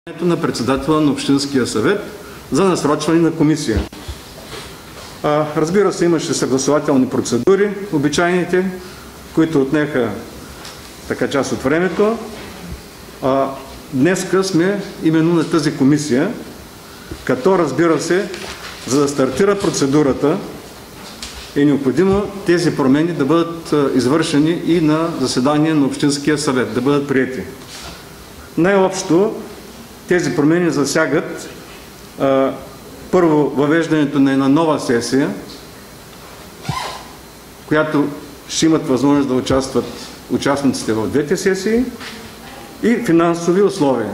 на председателя на Общинския съвет за насрочване на комисия. Разбира се, имаше съгласувателни процедури, обичайните, които отнеха така част от времето. Днеска сме именно на тази комисия, като, разбира се, за да стартира процедурата, е необходимо тези промени да бъдат извършени и на заседание на Общинския съвет, да бъдат приети. Най-общо тези промени засягат първо въвеждането на една нова сесия, която ще имат възможност да участват участниците в двете сесии, и финансови условия.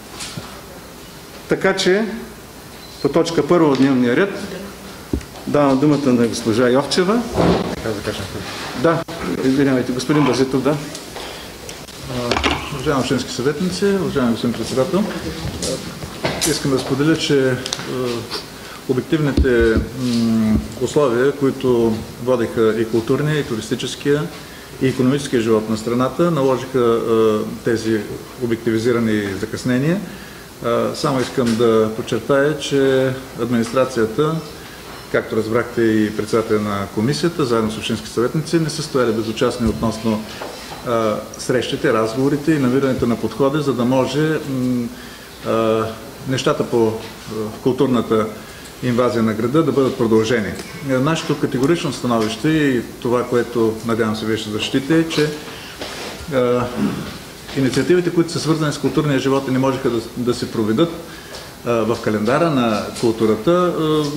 Така че по точка първа от дневния ред давам думата на госпожа Йовчева. Да, извинявайте, господин Базитов, да. Уважаеми общински съветници, уважаеми господин председател, искам да споделя, че обективните условия, които водиха и културния, и туристическия, и икономическия живот на страната, наложиха тези обективизирани закъснения. Само искам да подчертая, че администрацията, както разбрахте и председателя на комисията, заедно с общински съветници, не са стояли безучастни относно срещите, разговорите и намирането на подходи, за да може нещата по културната инвазия на града да бъдат продължени. Нашето категорично становище и това, което надявам се вие ще защитите, е, че инициативите, които са свързани с културния живот и не можеха да се проведат в календара на културата,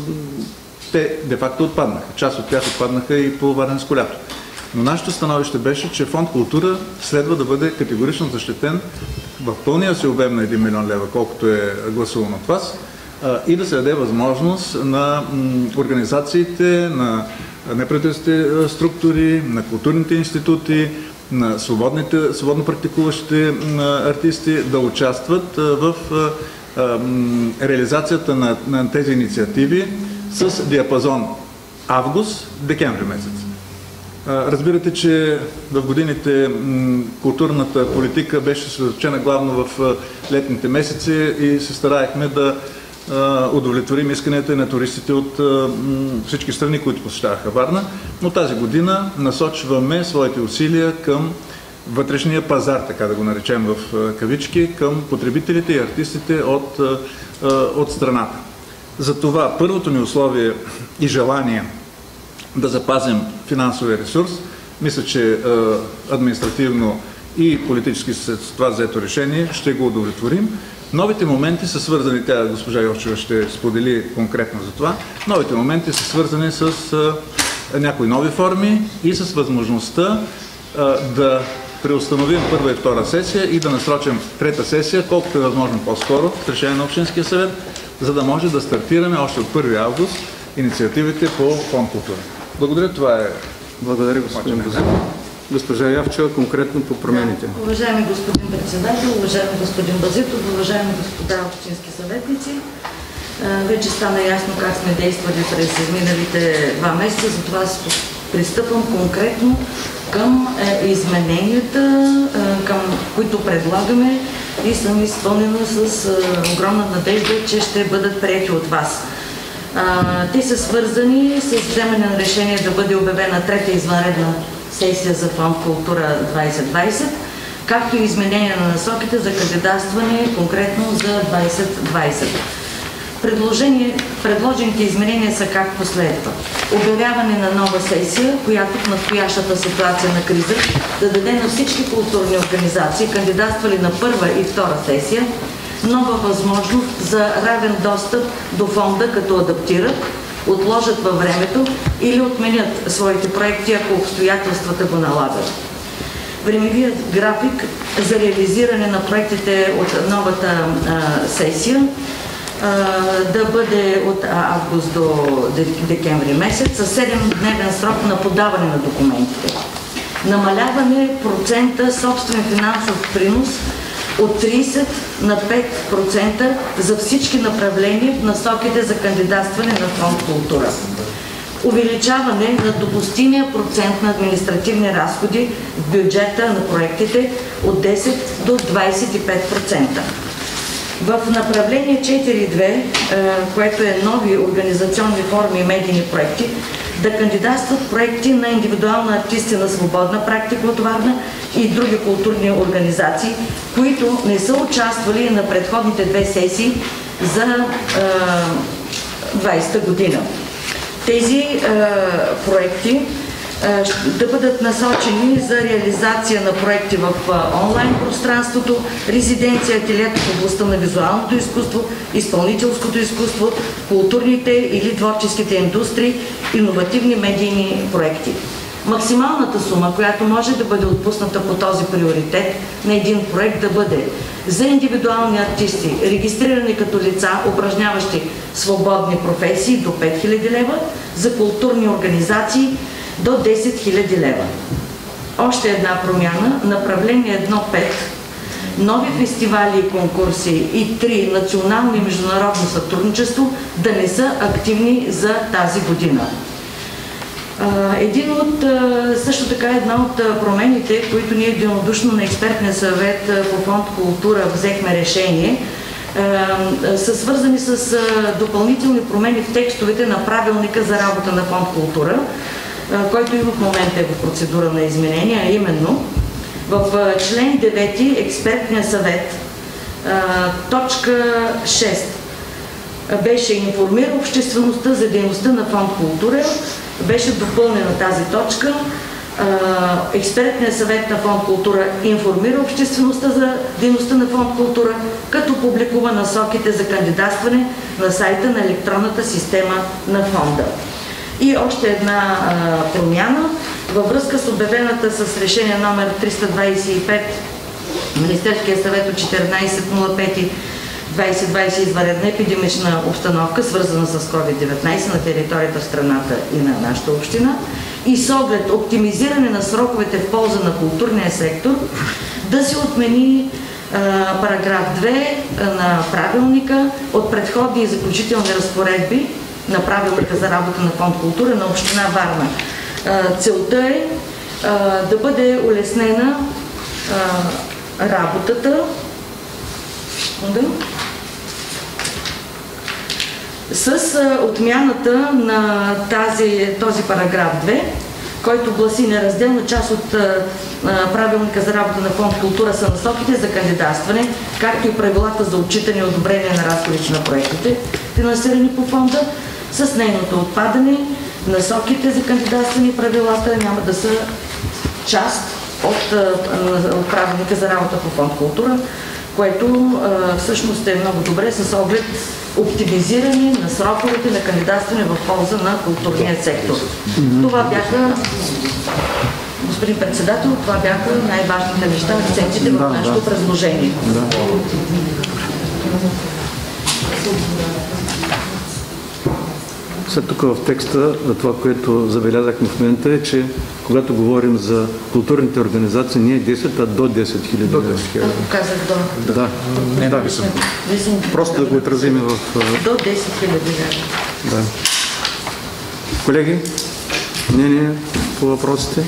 те де-факто отпаднаха. Част от тях отпаднаха и по Варненско лято. Но нашето становище беше, че фонд култура следва да бъде категорично защитен в пълния си обем на 1 милион лева, колкото е гласувано от вас, и да се даде възможност на организациите, на неправителствените структури, на културните институти, на свободно практикуващите артисти да участват в реализацията на тези инициативи с диапазон август-декември месец. Разбирате, че в годините културната политика беше съсредоточена главно в летните месеци и се стараехме да удовлетворим исканията на туристите от всички страни, които посещаваха Варна, но тази година насочваме своите усилия към вътрешния пазар, така да го наречем в кавички, към потребителите и артистите от страната. Затова първото ни условие и желание да запазим финансовия ресурс, мисля, че административно и политически с това взето решение ще го удовлетворим. Новите моменти са свързани, тя госпожа Йовчева ще сподели конкретно за това, новите моменти са свързани с някои нови форми и с възможността да преустановим първа и втора сесия и да насрочим трета сесия, колкото е възможно по-скоро в решение на Общинския съвет, за да може да стартираме още от 1 август инициативите по фонд култура. Благодаря, това е. Благодаря, господин Базитов. Госпожа Явчева, конкретно по промените. Уважаеми господин председател, уважаеми господин Базитов, уважаеми господа общински съветници, вече стана ясно как сме действали през изминалите 2 месеца, затова пристъпвам конкретно към измененията, към които предлагаме, и съм изпълнена с огромна надежда, че ще бъдат приети от вас. Те са свързани с вземане на решение да бъде обявена трета извънредна сесия за фонд култура 2020, както и изменение на насоките за кандидатстване конкретно за 2020. Предложените изменения са както следва. Обявяване на нова сесия, която в настоящата ситуация на криза да даде на всички културни организации, кандидатствали на първа и втора сесия, нова възможност за равен достъп до фонда, като адаптират, отложат във времето или отменят своите проекти, ако обстоятелствата го налагат. Времевият график за реализиране на проектите от новата сесия да бъде от август до декември месец, с 7-дневен срок на подаване на документите. Намаляване процента собствен финансов принос от 30 на 5% за всички направления в насоките за кандидатстване на фонд култура. Увеличаване на допустимия процент на административни разходи в бюджета на проектите от 10 до 25%. В направление 4.2, което е нови организационни форми и медийни проекти, да кандидатстват проекти на индивидуални артисти на свободна практика от Варна и други културни организации, които не са участвали на предходните две сесии за 20-та година. Тези проекти да бъдат насочени за реализация на проекти в онлайн пространството, резиденция, ателиета в областта на визуалното изкуство, изпълнителското изкуство, културните или творческите индустрии, иновативни медийни проекти. Максималната сума, която може да бъде отпусната по този приоритет на един проект, да бъде за индивидуални артисти, регистрирани като лица, упражняващи свободни професии, до 5000 лева, за културни организации до 10 000 лева. Още една промяна, направление 1.5, нови фестивали и конкурси и 3 национално и международно сътрудничество да не са активни за тази година. Също така една от промените, които ние единодушно на експертния съвет по фонд култура взехме решение, са свързани с допълнителни промени в текстовете на правилника за работа на фонд култура, който и в момента е в процедура на изменение, а именно в член 9 експертния съвет, точка 6 беше информира обществеността за дейността на фонд култура, беше допълнена тази точка. Експертният съвет на фонд култура информира обществеността за дейността на фонд култура, като публикува насоките за кандидатстване на сайта на електронната система на фонда. И още една промяна във връзка с обявената с решение номер 325 Министерския съвет от 14.05.2020 извънредна епидемична обстановка, свързана с COVID-19 на територията в страната и на нашата община, и с оглед оптимизиране на сроковете в полза на културния сектор, да се отмени параграф 2 на правилника от предходни и заключителни разпоредби на правилника за работа на фонд култура на община Варна. Целта е да бъде улеснена работата с отмяната на този параграф 2, който гласи: неразделна част от правилника за работа на фонд култура са насоките за кандидатстване, както и правилата за отчитане и одобрение на разходите на проектите, финансирани по фонда. С нейното отпадане, насоките за кандидатстване и правилата няма да са част от правилника за работа по фонд култура, което всъщност е много добре с оглед оптимизиране на сроковете на кандидатстване в полза на културния сектор. Това бяха, господин председател, това бяха най-важните неща, акцентите в нашето предложение. След тук в текста, това, което забелязахме в момента, е, че когато говорим за културните организации, не е 10, а до 10 000. Казах до. Да. Просто да го отразим в... До 10 000 лева. Да. Колеги, мнение по въпросите?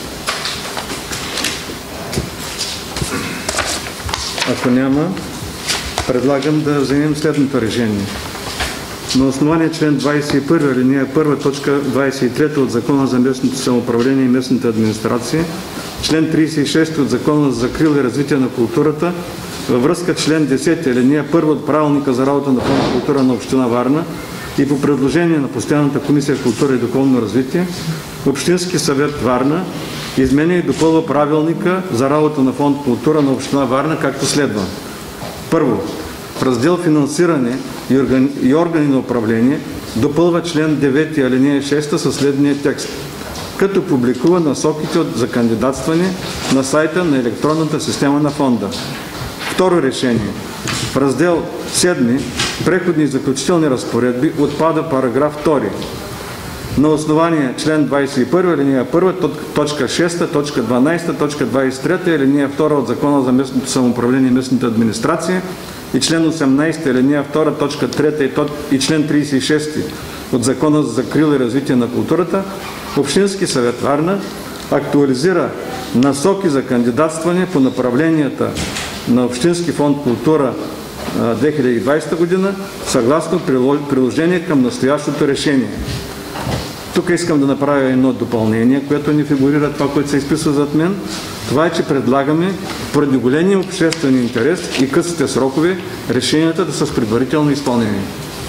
Ако няма, предлагам да вземем следното решение. На основание член 21, алинея 1, точка 23 от Закона за местното самоуправление и местната администрация, член 36 от Закона за закрила и развитие на културата, във връзка член 10, алинея 1 от Правилника за работа на фонд култура на община Варна и по предложение на Постоянната комисия култура и духовно развитие, Общински съвет Варна изменя и допълва Правилника за работа на фонд култура на община Варна, както следва. Първо, в раздел финансиране и органи на управление допълва член 9, алинея 6 със следния текст, като публикува насоките за кандидатстване на сайта на електронната система на фонда. Второ решение. В раздел 7 Преходни и заключителни разпоредби отпада параграф 2. На основание член 21, алинея 1, точка 6, точка 12, точка 23, алинея 2 от Закона за местното самоуправление и местната администрация и член 18, алинея 2, точка 3 и член 36 от Закона за закрила и развитие на културата, Общински съвет Варна актуализира насоки за кандидатстване по направленията на Общински фонд култура 2020 година, съгласно приложение към настоящото решение. Тук искам да направя едно допълнение, което не фигурира това, което се изписва зад мен. Това е, че предлагаме, поради големия обществен интерес и късите срокове, решенията да са с предварително изпълнение.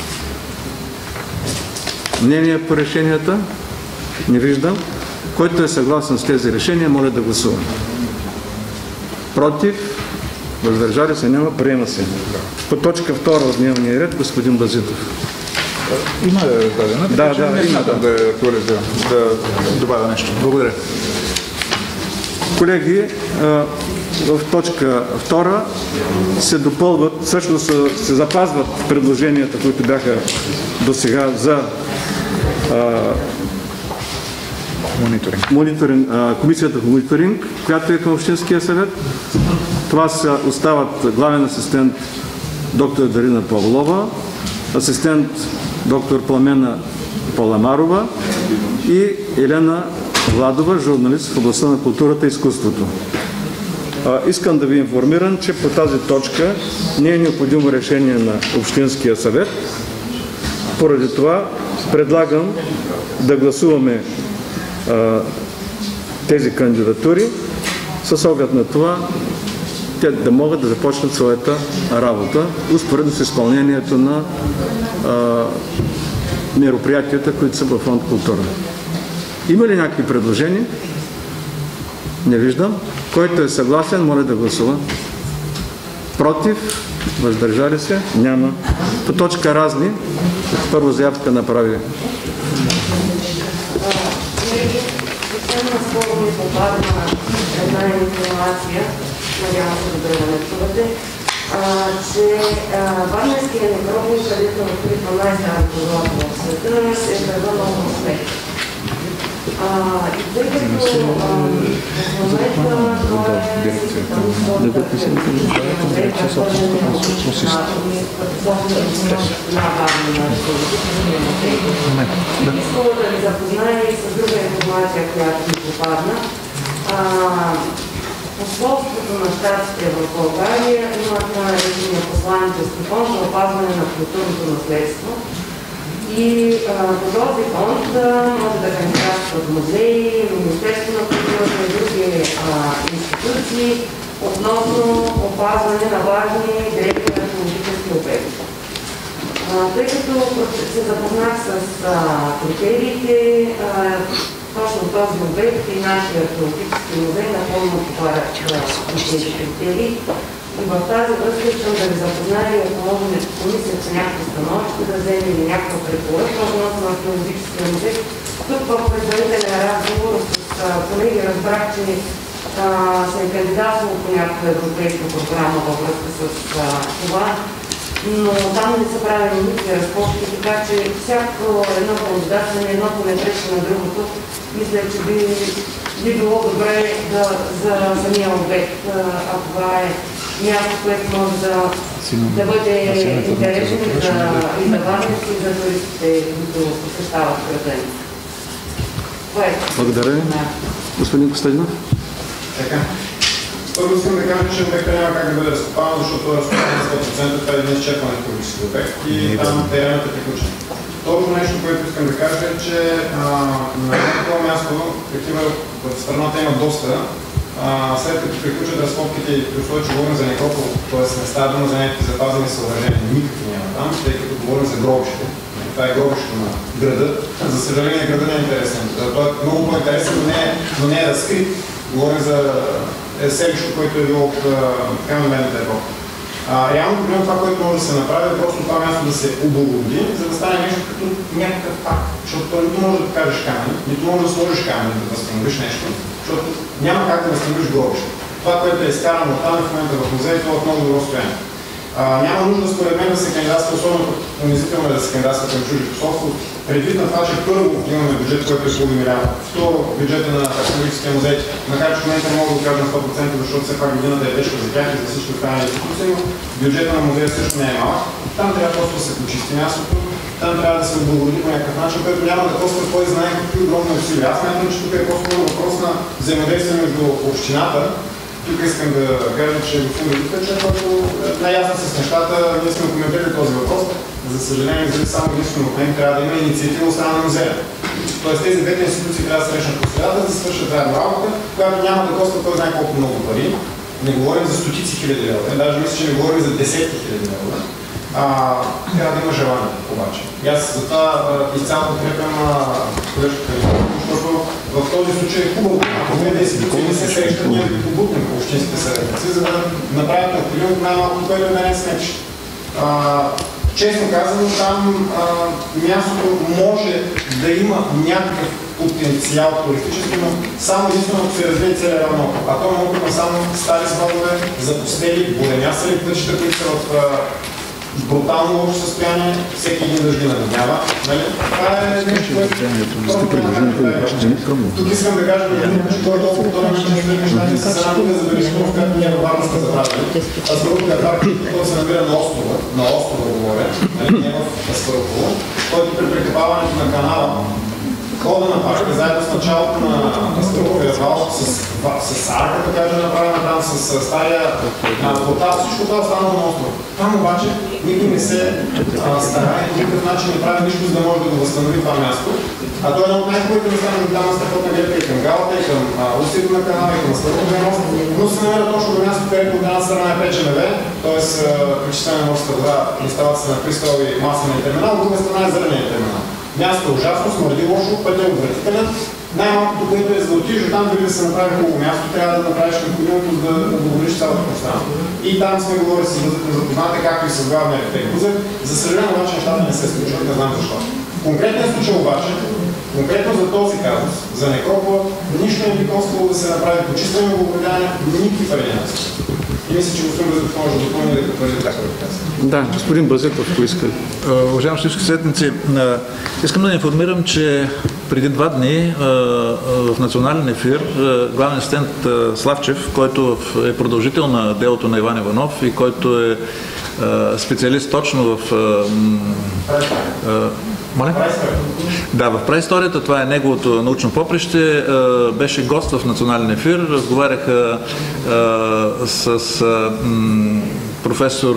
Мнение по решенията? Не виждам. Който е съгласен с тези решения, моля да гласува. Против? Въздържали се? Няма. Приема се. По точка 2 от дневния ред, господин Базитов. Има да е раздадена, така че не смятам да я актуализирам, да добавя нещо. Благодаря. Колеги, в точка 2 се допълват, също се запазват предложенията, които бяха до сега за комисията по мониторинг, която е към Общинския съвет. Това остават главен асистент доктор Дарина Павлова, асистент доктор Пламена Паламарова и Елена Владова, журналист в областта на културата и изкуството. Искам да ви информирам, че по тази точка не е необходимо решение на Общинския съвет. Поради това предлагам да гласуваме тези кандидатури с оглед на това те да могат да започнат своята работа успоредно с изпълнението на мероприятията, които са във фонд култура. Има ли някакви предложения? Не виждам. Който е съгласен, моля да гласува. Против? Въздържали се? Няма. По точка разни, първо заявка направи. Наскоро ми попадна една информация, надявам се добре да ме чувате, че Варненския некрополис, където откритва най-старото злато в света, се е превърнал в успех. И тъй като в момента това е искала да ви запозная и с друга информация, която ми попадна. Посолството на щатите в България има така наречения посланнически фонд за опазване на културното наследство. И по този фонд може да кандидатстват музеи, Министерство на културата и други институции относно опазване на важни древни археологически обекти. Тъй като се запознах с критериите, точно този обект и нашия археологически музей напълно отговарят тези критерии. И в тази връзка искам да ви запозная и ако може комисията някакво становище да вземе или някаква препоръка относно археологическия музей. Тук в предварителен разговор с колеги разбрах, че се е кандидатствало по някаква европейска програма във връзка с това, но там не са правени никакви разпорки, така че всяко едно кандидатстване, едното не пречи на другото. Мисля, че би било добре за самия обект, а това е място, което може да бъде интересно и за Варненци, и за туристите, които посещават града ни. Благодаря. Господин Костадинов. Така. Първо искам да кажа, че обектът няма как да бъде разкопан, защото е разкопан на 100%, това е един изчерпан археологически обект и там теренът е приключен. Второто нещо, което искам да кажа е, че на това място, такива в страната има доста, след като приключат разкопките и при условие, че говорим за некропол, т.е. не става дума за някакви запазени съоръжения, никакви няма там, тъй като говорим за гробище. Това е гробището на града. За съжаление, града не е интересен. Той е много по-интересен, но не е разкрит. Говорим за селище, което е било от каменната епоха. Реално проблем това, което може да се направи, е просто това място да се облагороди, за да стане нещо като някакъв пак. Защото той нито може да покажеш камъни, нито може да сложиш камъни, да възстановиш нещо, защото няма как да възстановиш гробище. Това, което е изкарано там в момента в музея, това е в много добро състояние. Няма нужда според мен да се кандидатства, особено унизително е да се кандидатства към чужди посолство, предвид на това, че първо имаме бюджет, който е половин милиард. Второ, бюджета на археологическия музей, макар че в момента не мога да кажа на 100%, защото все пак годината е тежка за тях и за всички останали институции, но бюджета на музея също не е малък. Там трябва просто да се почисти мястото, там трябва да се облагороди по някакъв начин, който няма да коства кой знае какви огромни усилия. Аз смятам, че тук е по-скоро въпрос на взаимодействие между общината Тук искам да кажа, че господин Литвеча, който наясно с нещата, ние сме коментирали този въпрос. За съжаление, заради само единствено в него трябва да има инициатива от страна на музея. Тоест тези двете институции трябва да срещнат по средата, да свършат заедно работа, която няма да коства кой знае колко много пари. Не говорим за стотици хиляди лева, даже мисля, че не говорим за десетки хиляди лева. Трябва да има желание обаче. И аз затова изцяло подкрепям колежката, защото в този случай е хубаво, ако двете институции не се срещат, ние да побутнем общинските съветници, за да направят необходимото най-малко, което да не сметиш. Честно казано, там мястото може да има някакъв потенциал туристически, но само единствено ако се развие целия район. А то могат да само стари складове, запустели, големясали пътища, които са в брутално лошо състояние, всеки един дъжди наводнява. Това е нещо, което тук искам да кажа, че той е толкова втора начин, че нещата са срамите за зависимост, както ние във Варна сме забравили. Аспаруковия парк, който се намира на острова говоря, не в Аспаруково, който при прекъпаването на канала хода на парка, заедно с началото на Аспаруковия вал, с арка, да кажа, направена там, с стария портал, всичко това останало на острова. Там обаче никой не се старае, по никакъв начин не прави нищо, за да може да го възстанови това място. А то е едно от най-хубавите места на голяма страхотна гледка и към Галата, и към устието на канала, и към Аспаруковия мост, но се намира точно до място, където от една страна е ПЧМВ, т.е. пречистване на морска вода, инсталация на пристал и масения терминал, от друга страна е зеления терминал. Място е ужасно, смърди лошо, пътя е отвратителен. Най-малкото, което е за да отидеш там, дори да се направи хубаво място, трябва да направиш необходимото да договориш цялото пространство. И там сме говорили с Бузък, запознате, както и с главния архитект Бузък. За съжаление обаче нещата не се случват, не знам защо. Конкретният случай обаче, конкретно за този казус, за Некропола, нищо не би коствало да се направи почистване на благодеяния, никакви пари не са. И мисля, че господин Бъзъков може да допълни да потвърди така да казва. Да, господин Бъзъков поиска. Уважаеми всички съветници, искам да информирам, че преди 2 дни в национален ефир главен асистент Славчев, който е продължител на делото на Иван Иванов и който е специалист точно в Да, в праисторията, това е неговото научно поприще, беше гост в национален ефир, разговаряха с професор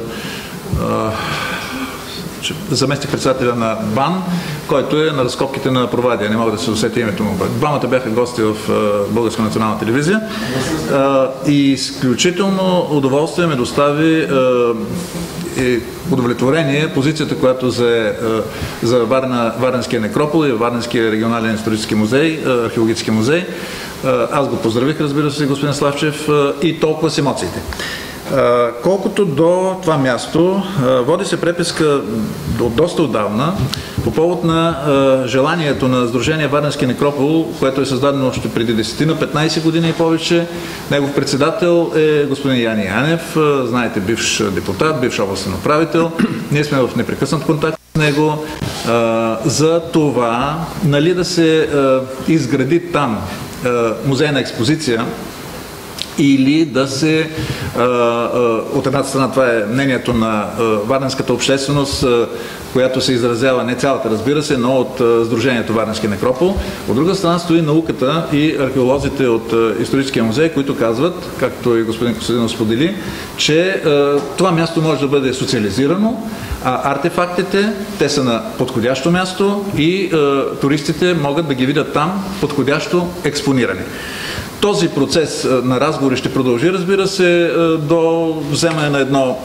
заместник председателя на БАН, който е на разкопките на Провадия. Не мога да се усетя името му. Двамата бяха гости в Българска национална телевизия. И изключително удоволствие ме достави удовлетворение позицията, която за Варненския некропол и Варненския регионален исторически музей, археологически музей. Аз го поздравих, разбира се, господин Славчев, и толкова с емоциите. Колкото до това място, води се преписка от доста отдавна по повод на желанието на Сдружение Варненски некропол, което е създадено още преди 10-15 години и повече. Негов председател е господин Яни Янев, знаете, бивш депутат, бивш областен управител. Ние сме в непрекъснат контакт с него за това, нали, да се изгради там музейна експозиция, или да се, от една страна това е мнението на варненската общественост, която се изразява, не цялата, разбира се, но от Сдружението Варненски некропол. От друга страна стои науката и археолозите от Историческия музей, които казват, както и господин Костадинов сподели, че това място може да бъде социализирано, а артефактите, те са на подходящо място и туристите могат да ги видят там подходящо експонирани. Този процес на разговори ще продължи, разбира се, до вземане на едно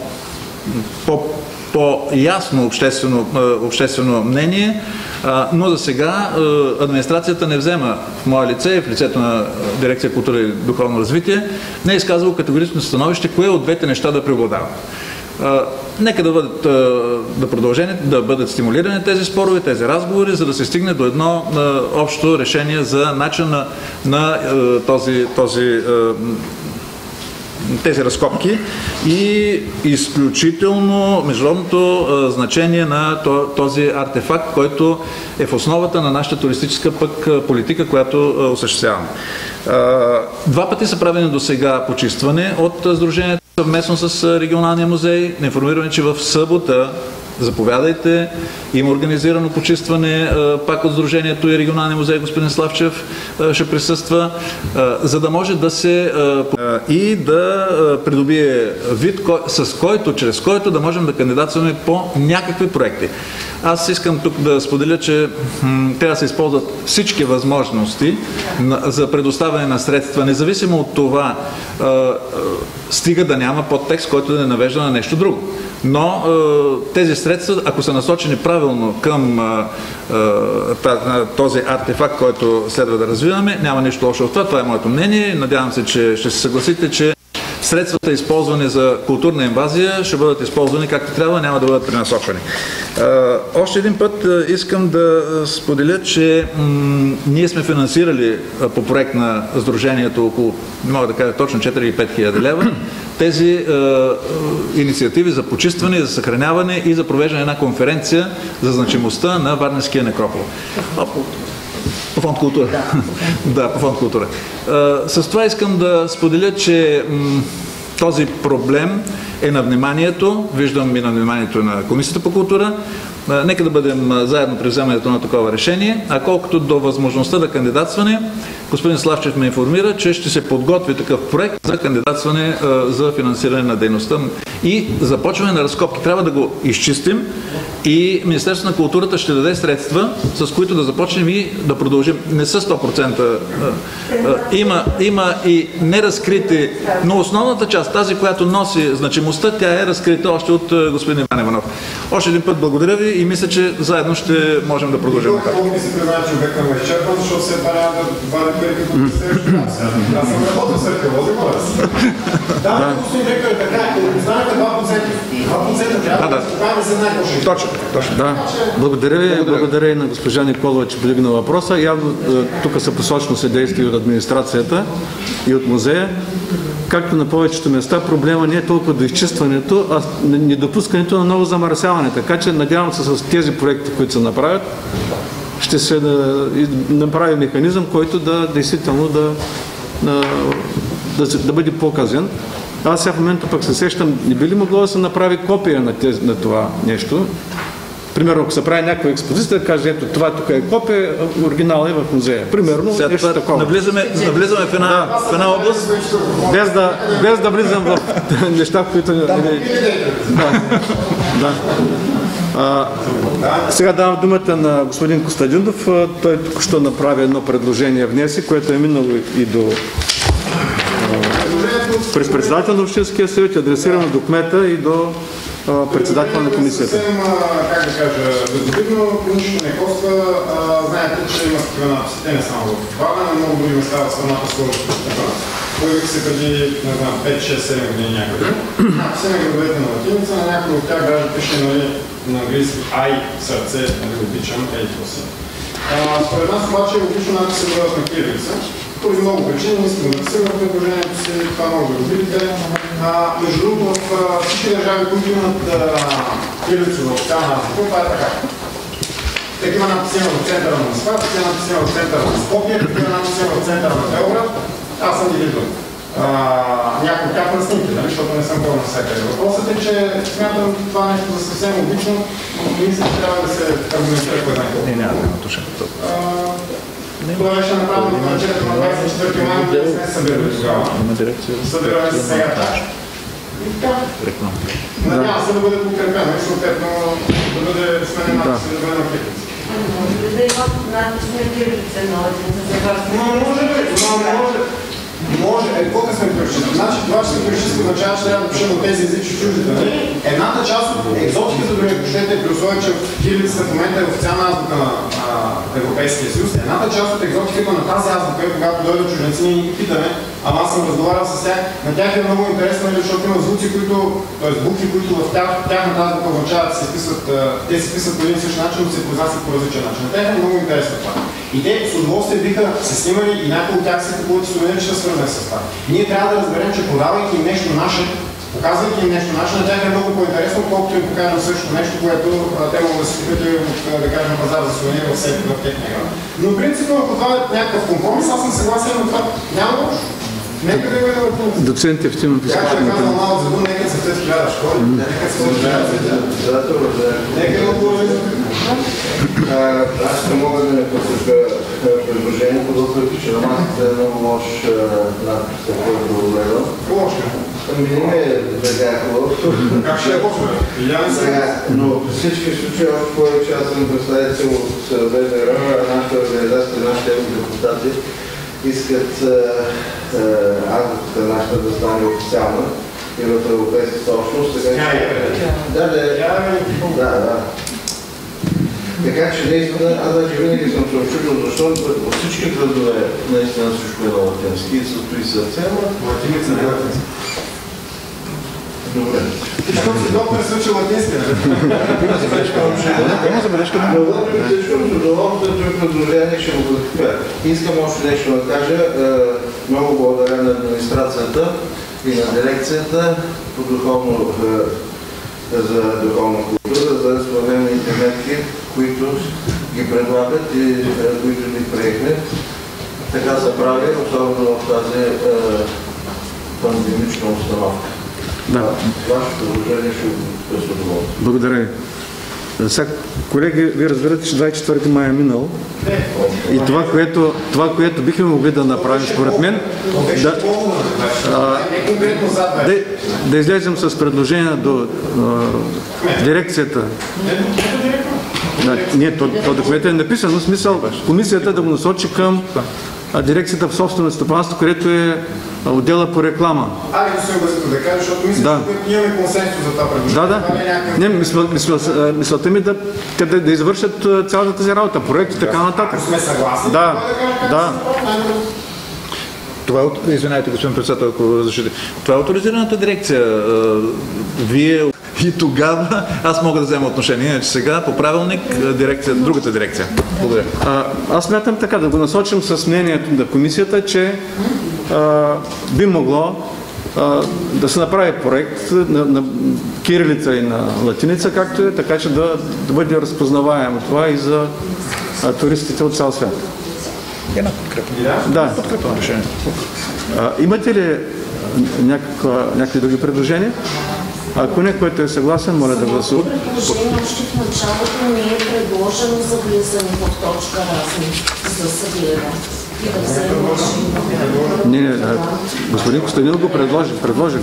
по-ясно обществено мнение, но за сега администрацията не взема в мое лице и в лицето на Дирекция култура и духовно развитие, не е изказало категорично становище, кое от двете неща да преобладава. Нека да бъдат стимулирани тези спорове, тези разговори, за да се стигне до едно общо решение за начина на тези разкопки и изключително международното значение на този артефакт, който е в основата на нашата туристическа политика, която осъществяваме. 2 пъти са правени до сега почистване от Сдружението съвместно с регионалния музей. Информираме, че в събота заповядайте. Има организирано почистване, пак от Сдружението и Регионалния музей, господин Славчев ще присъства, за да може да се и да придобие вид, чрез който да можем да кандидатстваме по някакви проекти. Аз искам тук да споделя, че трябва да се използват всички възможности за предоставяне на средства, независимо от това, стига да няма подтекст, който да не навежда на нещо друго. Но тези средства, ако са насочени правилно към този артефакт, който следва да развиваме, няма нищо лошо в това. Това е моето мнение. Надявам се, че ще се съгласите, че средствата, използвани за културна инвазия, ще бъдат използвани както трябва, няма да бъдат пренасочвани. Още един път искам да споделя, че ние сме финансирали по проект на Сдружението около, мога да кажа точно 4-5 хиляди лева, тези инициативи за почистване, за съхраняване и за провеждане на конференция за значимостта на Варненския некропол. По фонд култура. Да, по фонд култура. С това искам да споделя, че този проблем е на вниманието, виждам и на вниманието на Комисията по култура. Нека да бъдем заедно при вземането на такова решение, а колкото до възможността да кандидатстване, господин Славчев ме информира, че ще се подготви такъв проект за кандидатстване за финансиране на дейността и започване на разкопки. Трябва да го изчистим и Министерството на културата ще даде средства, с които да започнем и да продължим. Не са 100%. Има и неразкрити, но основната част, тази, която носи значимостта, тя е разкрита още от господин Иван Иванов. Още един път благодаря ви и мисля, че заедно ще можем да продължим. Колко ми се признава, че обекта ме изчерпан, защото се трябва да вади пари като следващия. Аз съм работил с археолози, моля се. Да, господин директор, така, останаха 2%. Трябва да се покажем за най-точно. Точно. Да, благодаря и на госпожа Николова, че подигна въпроса. Явно тук са посочено съдействие от администрацията и от музея. Както на повечето места, проблема не е толкова до изчистването, а недопускането на ново замърсяване. Така че надявам се с тези проекти, които се направят, ще се направи механизъм, който действително да бъде показан. Аз сега в момента пък се сещам, не би ли могло да се направи копия на това нещо? Примерно, ако се прави някаква експозиция, да каже, ето това тук е копия, оригинал е в музея. Примерно, нещо такова. Навлизаме в една област. Без да влизам в неща, в които... Сега давам думата на господин Костадинов. Той тук ще направи едно предложение внесе, което е минало и до през председател на Общинския съвет, адресирано до кмета и до председател на комисията. Съвсем, как да кажа, безобидно, нищо не коства. Знаете, че има такива надписи, те не само в Варна, на много други места в страната сложат такива. Появих се преди, не знам, 5-6-7 години някъде. Надписи на градовете на латиница, на някои от тях даже пише на английски ай, сърце, обичам, ето си. Според нас обаче е логично надписи да бъдат на кирилица. Поради много причини, не искам да написам в предложението си, това може да го видите. Между другото, в всички държави, които имат кирилица за официална азбука, това е така. Такива надписи в центъра на Москва, такива надписи в центъра на Скопие, такива надписи в центъра на Белград. Аз съм ги виждал. Някои как на снимки, защото не съм ходил навсякъде. Въпросът е, че смятам това нещо за съвсем логично, но мисля, че трябва да се аргументира кой знае колко. Няма да има туша. Това беше направено в началото на 24 май, но не се събирали тогава. Събираме се сега. Надявам се да бъде подкрепено и съответно да бъде сменена надпис и да бъде на кирилица. Може ли да имат надпис на кирилица, но за вас не може. Може, какво да сме пречисти? Значи това, че сме пречисти, означава, че трябва да пишем от тези езици чуждите. Едната част от екзотиката, дори ако щете, при условие, че кирилицата в момента е официална азбука на Европейския съюз, едната част от екзотиката на тази азбука, когато дойдат чужденци, ние ги питаме, ама аз съм разговарял с тях, на тях е много интересно, защото има звуци, т.е. букви, които в тяхната азбука означават, те се писат по един и същи начин, но се произнасят по различен начин. На тях е много интересно това. И те с удоволствие биха се снимали и някои от тях се купуват сувенири, ще свързват с това. И ние трябва да разберем, че продавайки им нещо наше, показвайки им нещо наше, на тях е много по-интересно, колкото им покажем също нещо, което те могат да си купят от, да кажем, пазар за сувенири в техния град. Но принципно, ако това е някакъв компромис, аз съм съгласен на това. Няма лошо. Нека да има на латиница. Доцент Евтимов иска. Както е казал Мао Цзедун, нека се след 1000 школи, нека се след 1000. Нека да отговорим за аз не мога да не подкрепя предложението, въпреки че на масата е много лош надпис, който го гледам. лошо. Не е така хубаво. Как ще е лошо? Но в всички случаи, още повече аз съм представител от ВДР, нашата организация, нашите депутати искат азбуката нашата да стане официална и в Европейската общност. Така че наистина, аз даже винаги съм се очудил, защото от всички градове наистина всичко е на латински и състои сърце, но Латиница не е латинска. добре. Защото си доктор се учи латински, нали? Има забележка? Но въпреки всичко, с удоволствието и предложение ще го подкрепя. Искам още нещо да кажа. Много благодаря на администрацията и на дирекцията по за духовна култура, за спомените мерки, които ги предлагат и които ги приехме. Така се прави, особено в тази пандемична установка. Да. Вашето предложение ще го с удоволствие. Благодаря ви. Сега, колеги, вие разбирате, че 24 май е минал. И това, което бихме могли да направим, според мен, да излезем с предложение до дирекцията. Не, то документ е написано, смисъл комисията да го насочи към дирекцията в собствено стопанство, където е отдела по реклама. Айде да се обясните да кажа, защото мисля, че имаме консенсус за това предложение. Не, мисълта ми да извършат цялата тази работа, проект и така нататък. Сме съгласни. Да. Това е, извинайте, господин председател, ако разрешите. Това е авторизираната дирекция. Вие и тогава аз мога да взема отношение, иначе сега по правилник другата дирекция. Благодаря. Аз смятам така, да го насочим с мнението на комисията, че би могло да се направи проект на кирилица и на латиница, както е, така че да бъде разпознаваемо това и за туристите от цял свят. Една подкрепа. Да. Подкрепа на решението. Имате ли някакви други предложения? Ако не, който е съгласен, моля да гласува. Предложение още в началото не е предложено за влизане в точка разни за съгледа. И да вземем решение. Не, господин Костадинов го предложих.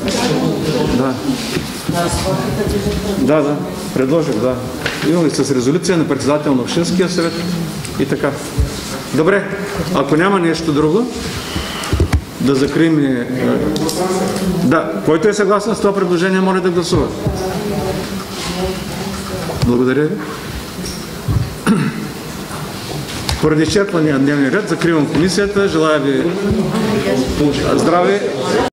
Да, предложих, да. Имаме с резолюция на председател на Общинския съвет и така. Добре, ако няма нещо друго, да закрием. Да, който е съгласен с това предложение, моля да гласува. Благодаря ви. Поради изчерпвания дневния ред, закривам комисията. Желая ви здраве